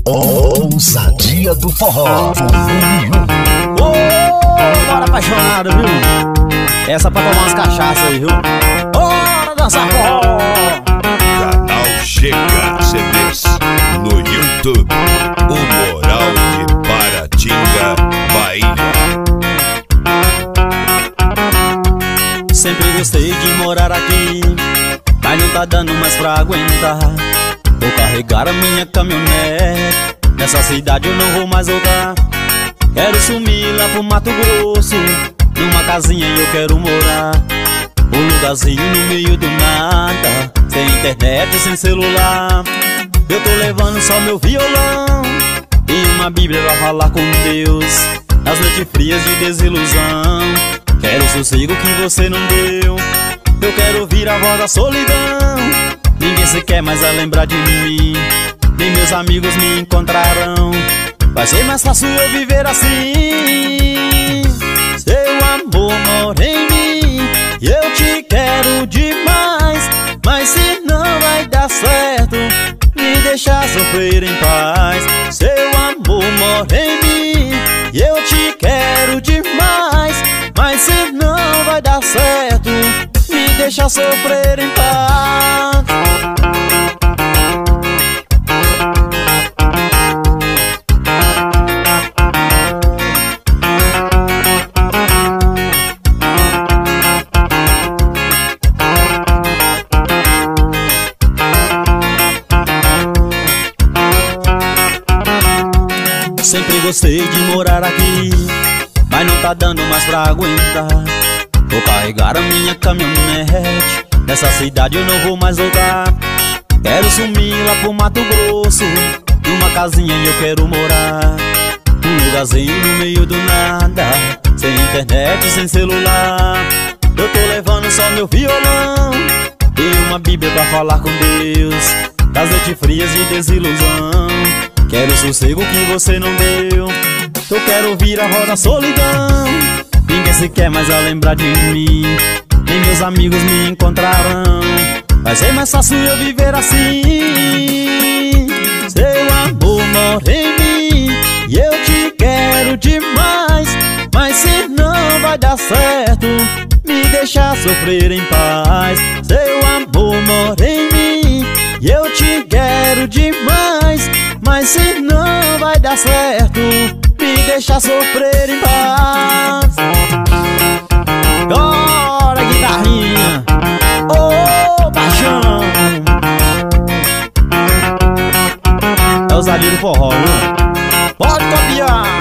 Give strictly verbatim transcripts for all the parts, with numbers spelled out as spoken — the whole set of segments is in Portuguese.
Ousadia do forró, volume um. Ô, bora apaixonado, viu? Essa pra tomar umas cachaças aí, viu? Bora dançar forró! Canal Chega C Ds no YouTube, o Moral de Paratinga, Bahia. Sempre gostei de morar aqui, mas não tá dando mais pra aguentar. Vou carregar a minha caminhonete, nessa cidade eu não vou mais voltar. Quero sumir lá pro Mato Grosso, numa casinha eu quero morar. Um lugarzinho no meio do nada, sem internet, sem celular. Eu tô levando só meu violão e uma bíblia pra falar com Deus. Nas noites frias de desilusão, quero o sossego que você não deu. Eu quero ouvir a voz da solidão. Ninguém sequer mais vai lembrar de mim, nem meus amigos me encontrarão. Vai ser mais fácil eu viver assim. Seu amor mora em mim e eu te quero demais, mas se não vai dar certo, me deixa sofrer em paz. Seu amor mora em mim e eu te quero demais, mas se não vai dar certo, me deixa sofrer em paz. Sempre gostei de morar aqui, mas não tá dando mais pra aguentar. Vou carregar a minha caminhonete, nessa cidade eu não vou mais voltar. Quero sumir lá pro Mato Grosso, numa casinha eu quero morar. Um lugarzinho no meio do nada, sem internet, sem celular. Eu tô levando só meu violão e uma bíblia pra falar com Deus. Das noites frias de desilusão, quero o sossego que você não deu. Eu quero ouvir a voz da solidão. Ninguém sequer mais vai lembrar de mim, nem meus amigos me encontrarão. Vai ser mais fácil eu viver assim. Seu amor mora em mim e eu te quero demais, mas se não vai dar certo, me deixa sofrer em paz. Seu amor mora em mim e eu te quero demais, mas se não vai dar certo, me deixa sofrer em paz. Bora, guitarrinha, ô, paixão. É ousadia do forró, viu? Pode copiar.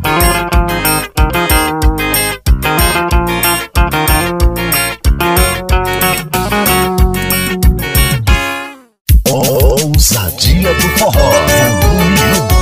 Ousadia do forró, volume um.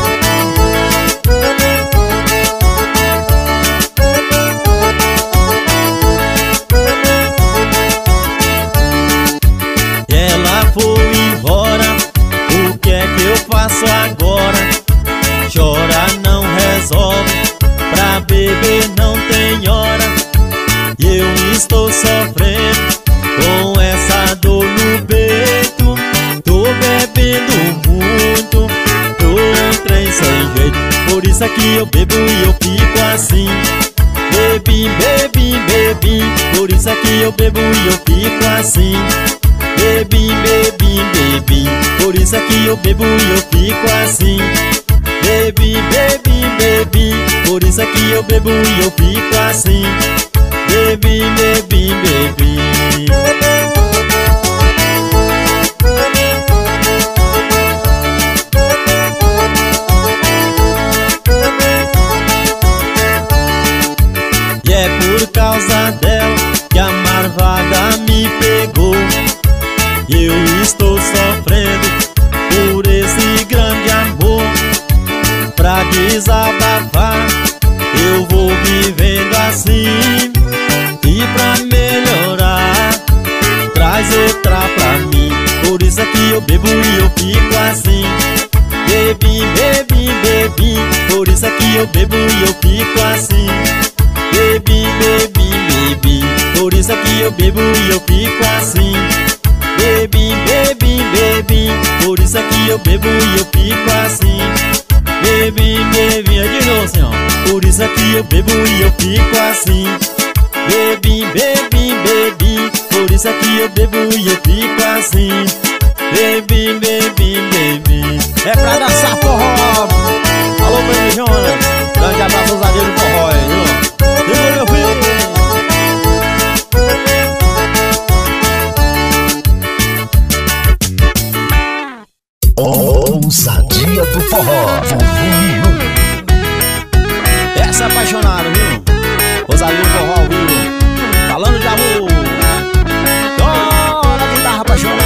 Ela foi embora, o que é que eu faço agora? Chora não resolve, pra beber não tem hora. E eu estou sofrendo com essa dor no peito. Tô bebendo muito, tô um trem sem jeito. Por isso é que eu bebo e eu fico assim. Bebi, bebi, bebi, por isso é que eu bebo e eu fico assim. Bebi, bebi, bebi, por isso é que eu bebo e eu fico assim. Bebi, bebi, bebi, por isso é que eu bebo e eu fico assim. Bebi, bebi, bebi. E é por causa dela que a marvada me pegou. Eu estou sofrendo por esse grande amor. Pra desabafar, eu vou vivendo assim. E pra melhorar, traz outra pra mim. Por isso é que eu bebo e eu fico assim. Bebi, bebi, bebi, por isso é que eu bebo e eu fico assim. Bebi, bebi, bebi, por isso é que eu bebo e eu fico assim. Bebi, bebi, bebi, por isso é que eu bebo e eu fico assim. isso é que eu bebo e eu fico assim. Bebi, bebi, bebi, por isso é que eu bebo e eu fico assim. Bebi, bebi, bebi. É pra dançar forró. Alô, Baby Jonas, grande abraço aos amigos do forró, viu? Segura, meu filho. Ousadia do forró, volume um. Essa é apaixonada, viu? Ousadia do forró, viu? Falando de amor. Olha quem tava apaixonada.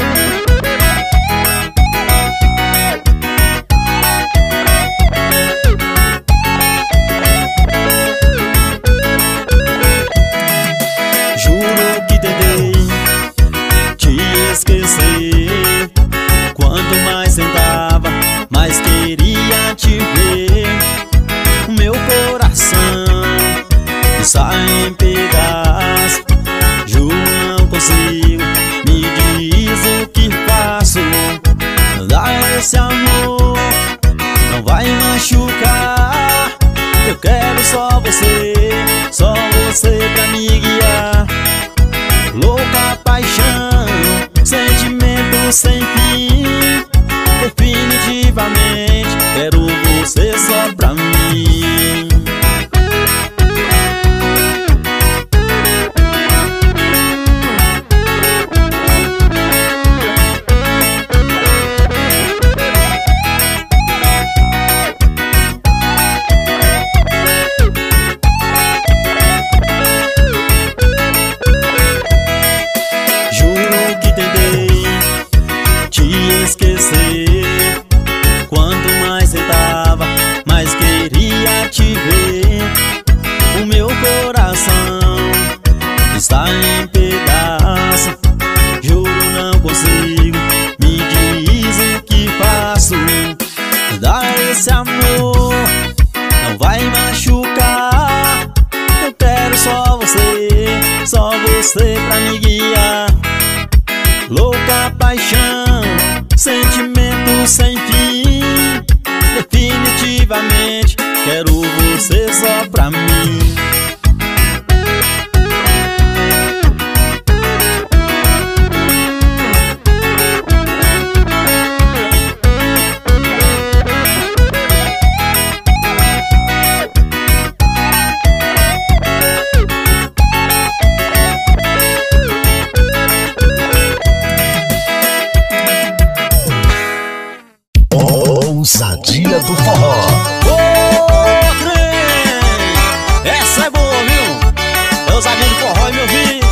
Juro que tentei te esquecer. Quanto mais tentava, mais queria te ver. O meu coração está em pedaços. Juro não consigo, me diz o que faço. Dá esse amor, não vai machucar. Eu quero só você, só você pra me guiar. Louca paixão, sentimento sem fim. Definitivamente quero você só pra mim. Juro que tentei te esquecer. Quanto mais tentava, mais queria te ver. O meu coração está em pedaços. Juro não consigo, me diz o que faço. Dá esse amor, não vai machucar. Eu quero só você, só você pra me guiar. Louca paixão, sentimento sem fim. Definitivamente quero você só pra mim. Ousadia do forró. Ô, trem! Essa é boa, viu? É ousadia do forró, meu filho.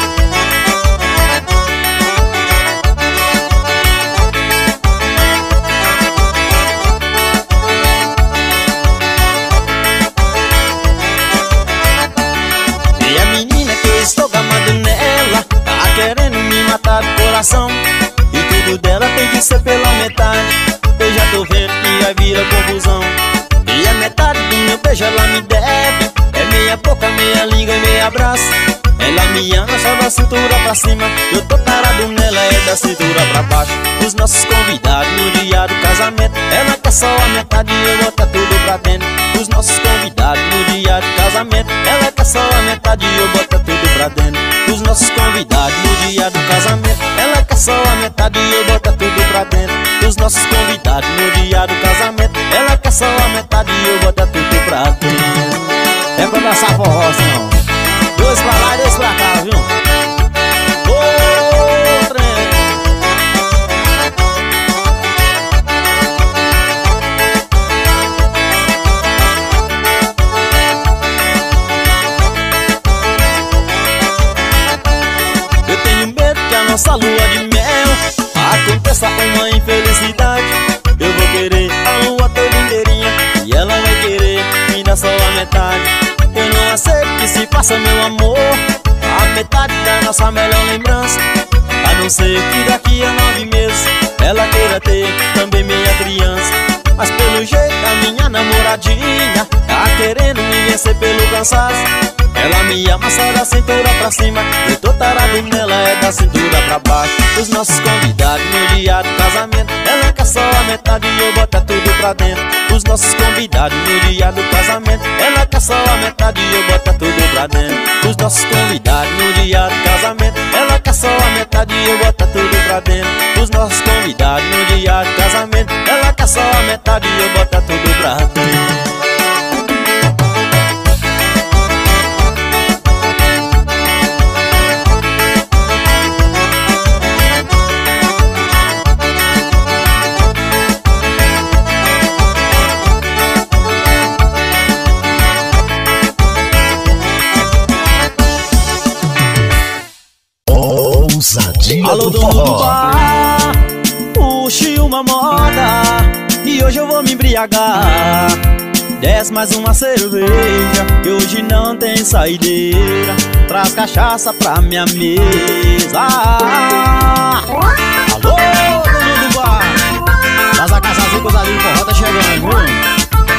E a menina que eu estou gamado nela tá querendo me matar do coração. E tudo dela tem que ser pela metade. Eu já tô vendo que vai virar confusão. E a metade do meu beijo ela me deve. É meia boca, meia língua e meia abraço. Ela me ama só da cintura pra cima. Eu tô tarado nela, é da cintura pra baixo. Os nossos convidados no dia do casamento, ela quer só a metade e eu boto tudo pra dentro. Os nossos convidados no dia do casamento, ela quer só a metade e eu boto tudo pra dentro. Os nossos convidados no dia do casamento, ela quer só a metade e eu boto tudo pra dentro. Os nossos convidados no dia do casamento, ela quer só a metade e eu boto tudo pra dentro. É pra dançar forró, não. Dois pra lá e dois pra cá, viu? Ô, trem! Eu tenho medo que a nossa lua de mel aconteça uma infelicidade. Eu vou querer a lua toda inteirinha e ela vai querer me dar só a metade. Eu não aceito que se faça, meu amor, a metade da nossa melhor lembrança. A não ser que daqui a nove meses ela queira ter também minha criança. Mas pelo jeito a minha namoradinha tá querendo me vencer pelo cansaço. Ela me ama só da cintura pra cima, eu tô tarado nela, é da cintura pra baixo. Os nossos convidados no dia do casamento, ela quer só a metade e eu boto tudo pra dentro. os nossos convidados no dia do casamento. Ela quer só a metade e eu boto tudo pra dentro. Os nossos convidados no dia do casamento. Ela quer só a metade e eu boto tudo pra dentro. Os nossos convidados no dia do casamento. Ela quer só a metade e eu boto tudo pra dentro. Alô, dono do bar, puxe uma moda e hoje eu vou me embriagar. Desce mais uma cerveja, que hoje não tem saideira. Traz cachaça pra minha mesa. Alô, dono do bar, traz a cachaça que os ali do forró tá chegando, viu?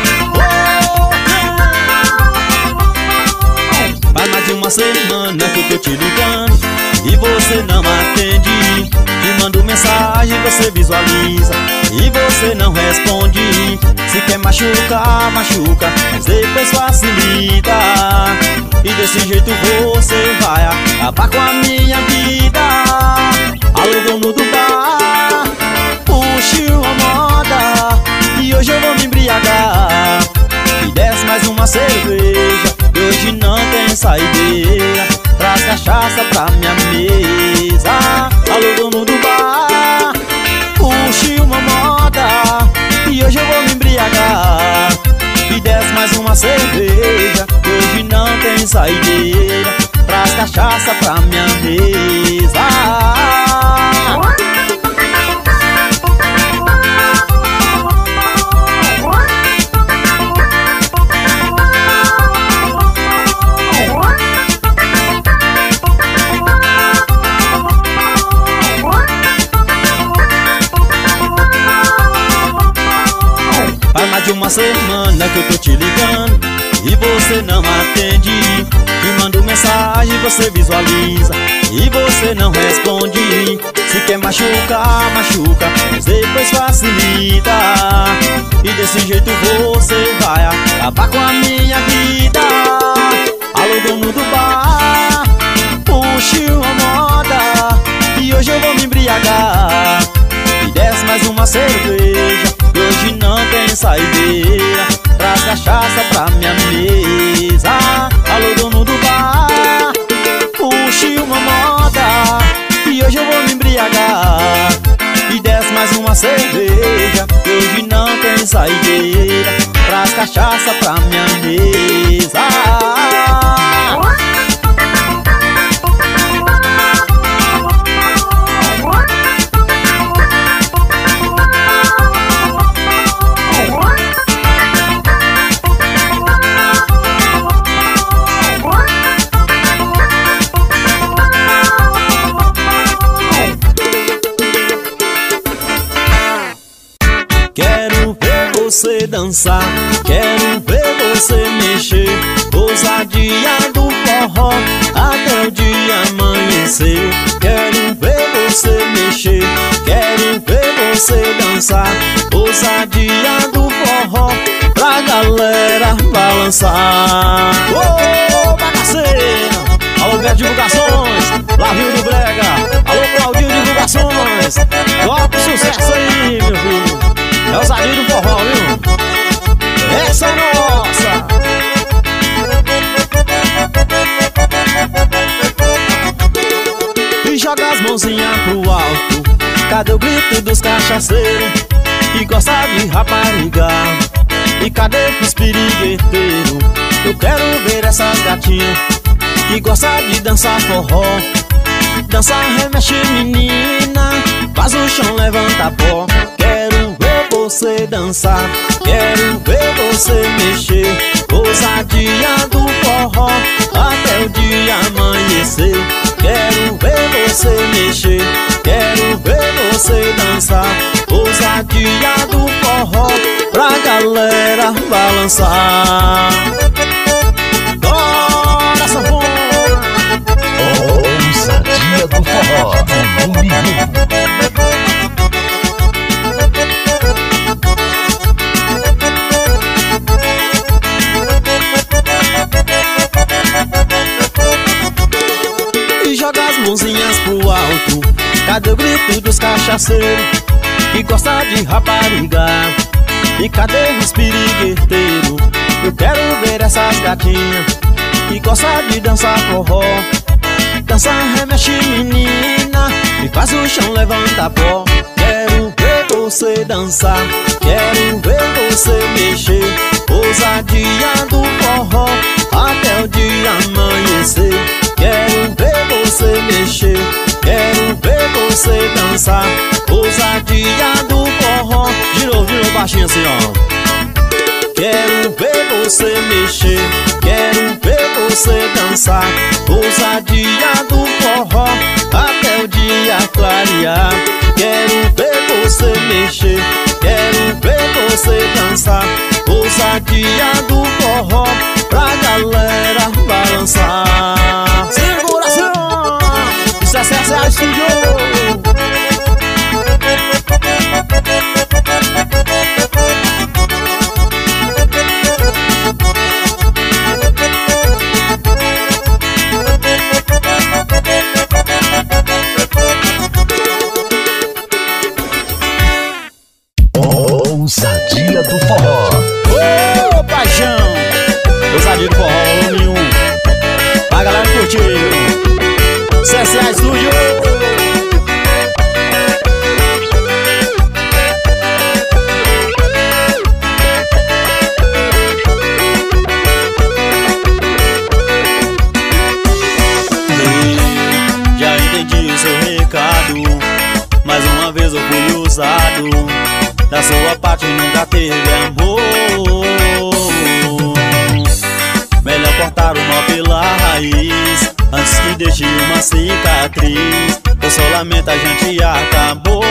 Faz mais de uma semana que eu tô te ligando e você não atende. Te mando mensagem, você visualiza e você não responde. Se quer machucar, machuca, mas depois facilita. E desse jeito você vai acabar com a minha vida. Alô, dono do bar, puxe uma moda e hoje eu vou me embriagar. E desce mais uma cerveja, e hoje não tem saideira. Traz cachaça pra minha mesa. Alô, dono do bar, puxe uma moda e hoje eu vou me embriagar. E desce mais uma cerveja, que hoje não tem saideira. Traz cachaça pra minha mesa. De uma semana que eu tô te ligando e você não atende. Te mando mensagem, você visualiza e você não responde. Se quer machucar, machuca, mas depois facilita. E desse jeito você vai acabar com a minha vida. Alô, dono do bar, puxe uma moda e hoje eu vou me embriagar. E desce mais uma cerveja, e hoje não tem saideira. Traz cachaça pra minha mesa. Alô, dono do bar, puxe uma moda e hoje eu vou me embriagar. E desce mais uma cerveja, e hoje não tem saideira. Traz cachaça pra minha mesa. Você dançar, quero ver você mexer. Ousadia do forró até o dia amanhecer. Quero ver você mexer, quero ver você dançar. Ousadia do forró pra galera balançar. Ô, bagaceira! Alô, Beto Divulgações, Lavio do Brega. Alô, Claudinho Divulgações. Toca o sucesso aí, meu filho. É o Zagueiro do forró, viu? Essa é nossa! E joga as mãozinhas pro alto. Cadê o grito dos cachaceiros que gosta de rapariga? E cadê os pirigueteiros? Eu quero ver essas gatinhas que gosta de dançar forró. Dança, remexe, menina, faz o chão, levanta pó. Quero ver você dançar, quero ver você mexer. Ousadia do forró até o dia amanhecer. Quero ver você mexer, quero ver você dançar. Ousadia do forró pra galera balançar. Bora, sanfona! Ousadia do forró, volume um. Cadê o grito dos cachaceiros que gosta de rapariga? E cadê os pirigueteiros? Eu quero ver essas gatinhas que gosta de dançar forró. Dança, remexe menina, e faz o chão levantar pó. Quero ver você dançar, quero ver você mexer. Ousadia do forró até o dia amanhecer. Quero ver você mexer, quero ver você dançar. Ousadia do forró. De novo, de novo, baixinho assim, ó. Quero ver você mexer, quero ver você dançar. Ousadia do forró até o dia clarear. Quero ver você mexer, quero ver você dançar. Ousadia do forró pra galera balançar. Segura, segura! Isso é C S A Studio! Ousadia do forró. Ô, oh, paixão! Ousadia do forró, volume um. A galera curtiu. C S A Studio. Já entendi o seu recado. Mais uma vez eu fui usado. Da sua parte nunca teve amor. Melhor cortar o mal pela raiz antes que deixe uma cicatriz. Eu só lamento, a gente acabou.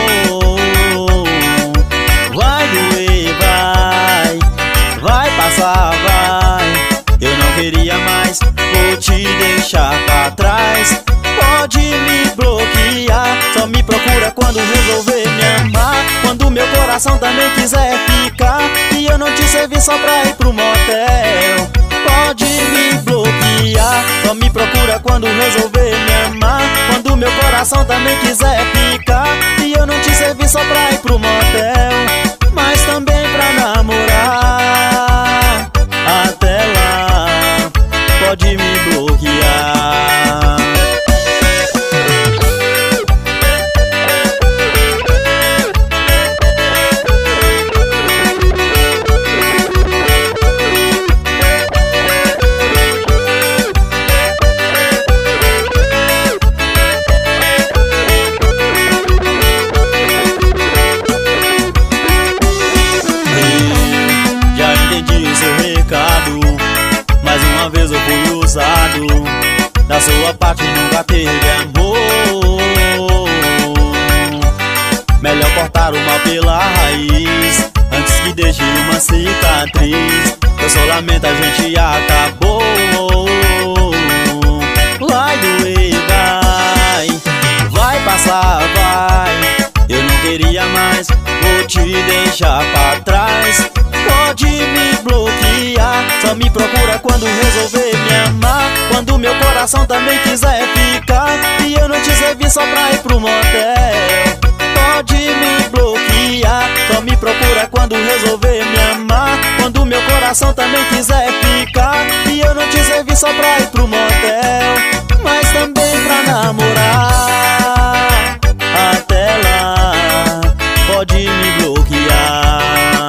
Vai doer, vai, vai passar, vai. Eu não queria mais, vou te deixar pra trás. Pode me bloquear, só me procura quando resolver me amar. Quando meu coração também quiser ficar e eu não te servi só pra ir pro motel. Pode me bloquear, só me procura quando resolver me amar. Quando meu coração também quiser ficar e eu não te servi só pra ir pro motel, mas também pra namorar. Até lá, pode me bloquear. Mais uma vez eu fui usado. Da sua parte nunca teve amor. Melhor cortar o mal pela raiz antes que deixe uma cicatriz. Eu só lamento, a gente acabou. Vai doer, vai, vai passar, vai. Eu não queria mais, vou te deixar pra trás. Pode me bloquear, só me procura quando resolver me amar. Quando meu coração também quiser ficar e eu não te servi só pra ir pro motel. Pode me bloquear, só me procura quando resolver me amar. Quando meu coração também quiser ficar e eu não te servi só pra ir pro motel, mas também pra namorar. Até lá, pode me bloquear.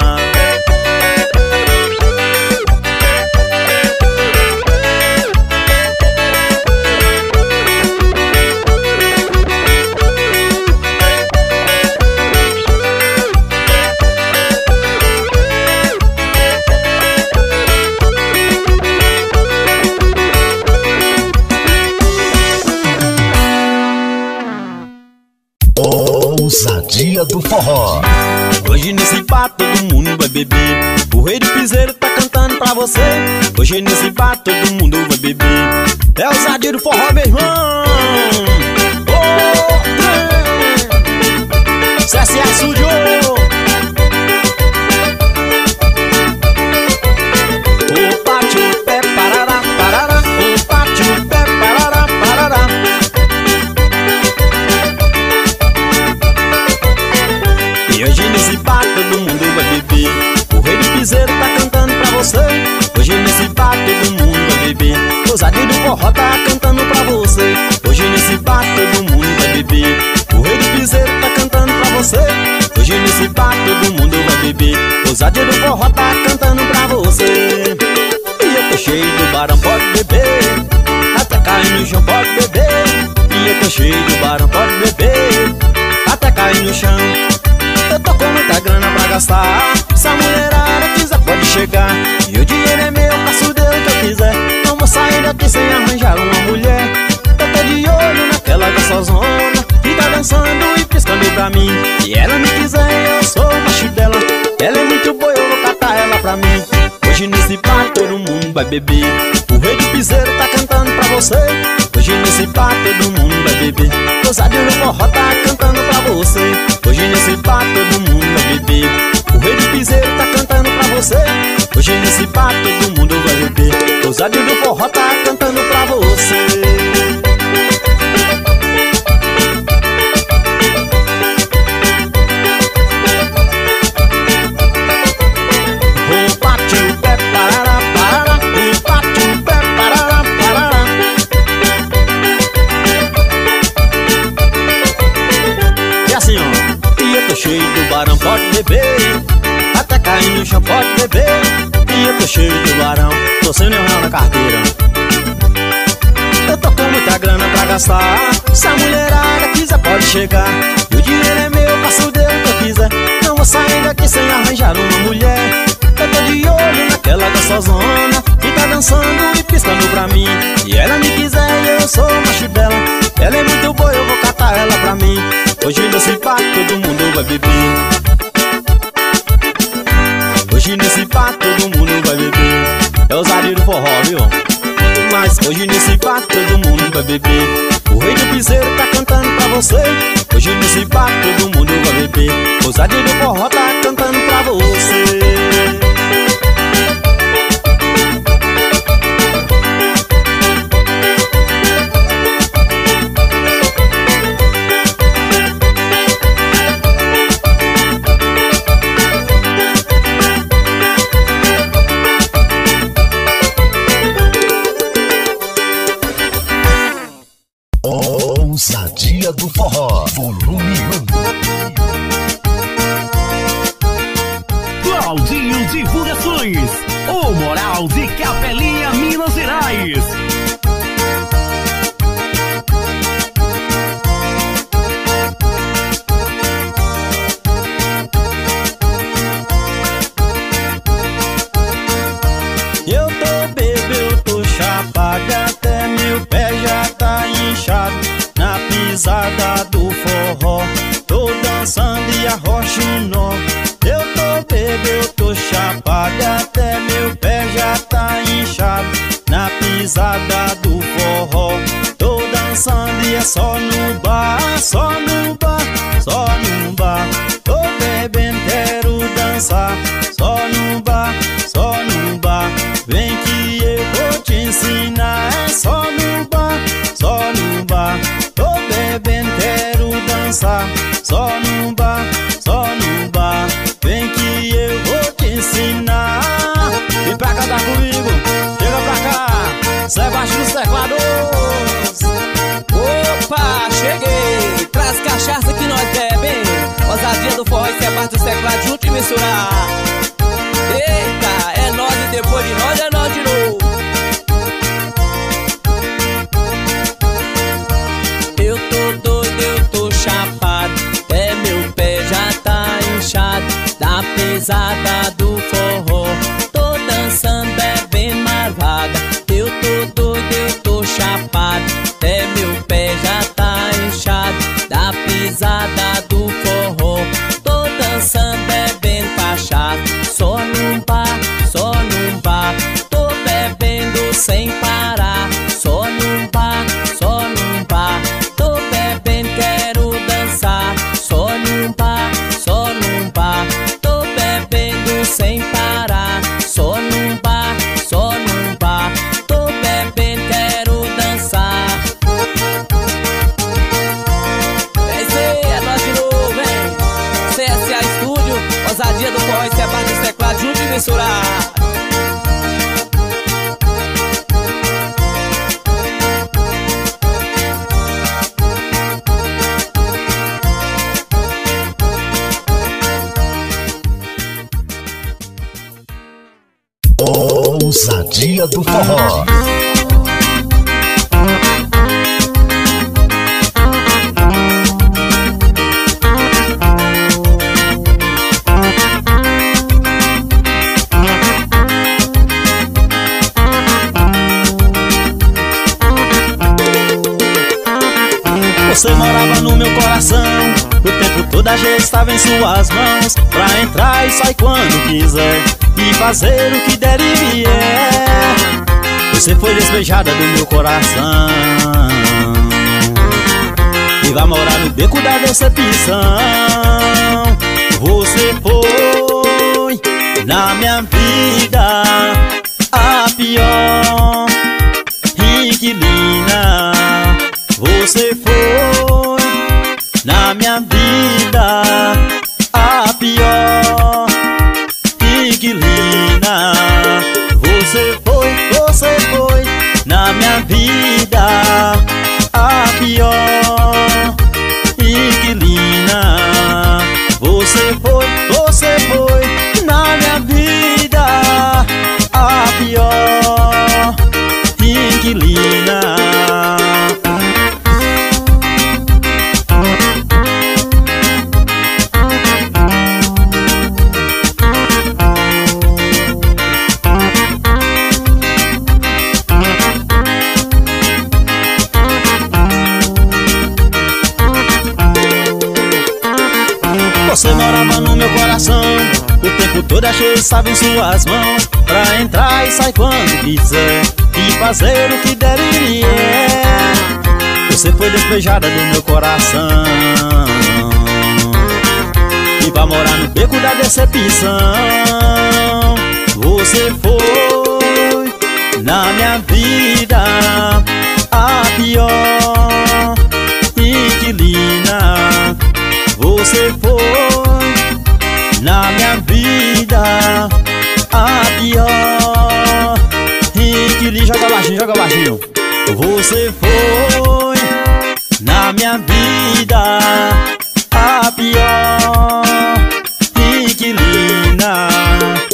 Ousadia do forró. Hoje nesse bar todo mundo vai beber. O rei do piseiro tá cantando pra você. Hoje nesse bar todo mundo vai beber. É ousadia do forró, meu irmão. Oh, C S A Studio. O pátio pé parará, parará. O pátio pé parará, parará. ousadia do forró tá cantando pra você. E eu tô cheio do barão, pode beber, até cair no chão, pode beber. E eu tô cheio do barão, pode beber, até cair no chão. Eu tô com muita grana pra gastar, se a mulherada quiser pode chegar. E o dinheiro é meu, faço dele o que eu quiser. Não vou sair daqui sem arranjar uma mulher. Eu tô de olho naquela gostosona que tá dançando e piscando pra mim. Se ela me quiser, eu sou o macho dela. Ela é muito boa, eu vou catar ela pra mim. Hoje nesse bar todo mundo vai beber, o rei do piseiro tá cantando pra você. Hoje nesse bar todo mundo vai beber, ousadia no forró tá cantando pra você. Hoje nesse bar todo mundo vai beber, o rei do piseiro tá cantando pra você. Hoje nesse bar todo mundo vai beber, ousadia do forró tá cantando pra você. Cheio do barão, pode beber, até cair no chão, pode beber. E eu tô cheio do barão, tô sem nenhum real na carteira. Eu tô com muita grana pra gastar, se a mulherada quiser pode chegar. E o dinheiro é meu, faço dele o que eu quiser. Não vou sair daqui sem arranjar uma mulher. Eu tô de olho naquela gostosona que tá dançando e piscando pra mim. Se ela me quiser, eu sou o macho dela. Ela é muito boa, eu vou catar ela pra mim. Hoje nesse bar todo mundo vai beber, hoje nesse bar todo mundo vai beber. É ousadia do forró, viu? Mas hoje nesse bar todo mundo vai beber, o rei do piseiro tá cantando pra você. Hoje nesse bar todo mundo vai beber, ousadia do forró tá cantando pra você. Ousadia do forró, volume um. Claudinho Divulgações, o Moral de Capelinha, Minas Gerais. Eu tô bebo, eu tô chapado, até meu pé já tá inchado. Na pisada do forró, tô dançando e arrocho um nó. Eu tô bebo, eu tô chapado, até meu pé já tá inchado. Na pisada do forró, tô dançando e é só no bar, só no bar, só no bar. Tô bebendo, quero dançar, só no bar, só no bar. Vem que eu vou te ensinar, é só no bar, só no bar. Tô bebendo, quero dançar, só no bar, só no bar. Vem que eu vou te ensinar. Vem pra cantar comigo, chega pra cá, sai baixo dos teclados. Opa, cheguei, traz cachaça que nós bebem. Ousadia do forró, isso é parte dos teclados, junto e misturar. Eita, é nós e depois de nós é nós de novo. Eu tô doido, eu tô chapado, até meu pé já tá inchado. Da pesada do forró, tô dançando, bebendo marvada. Eu tô doido, eu tô chapado, até meu pé já tá inchado. Da pisada do forró, tô dançando, bebendo cachaça. Só num bar, só num bar, tô bebendo sem parar. Só num bar, só num bar, tô bebendo, quero dançar. Só num bar, só num bar, tô bebendo sem parar. Só num bar, só num bar, tô bebendo, quero dançar. É isso aí, é nós de novo, hein? C S A Estúdio, ousadia do forró, isso é parte dos teclados, junto e misturar. Ousadia do forró. Você morava no meu coração, o tempo todo a gente estava em suas mãos, pra entrar e sair quando quiser, e fazer o que der e vier. Você foi despejada do meu coração e vai morar no beco da decepção. Você foi na minha vida a pior inquilina. Você foi na minha vida a pior inquilina. Você foi, você foi na minha vida a pior inquilina. Você foi, você foi na minha vida a pior inquilina. Você morava no meu coração, o tempo todo a gente estava em suas mãos, pra entrar e sair quando quiser, e fazer o que der e vier. Você foi despejada do meu coração e vai morar no beco da decepção. Você foi na minha vida a pior inquilina. Você foi na minha vida a pior inquilina. Joga baixinho, joga baixinho. Você foi na minha vida a pior inquilina.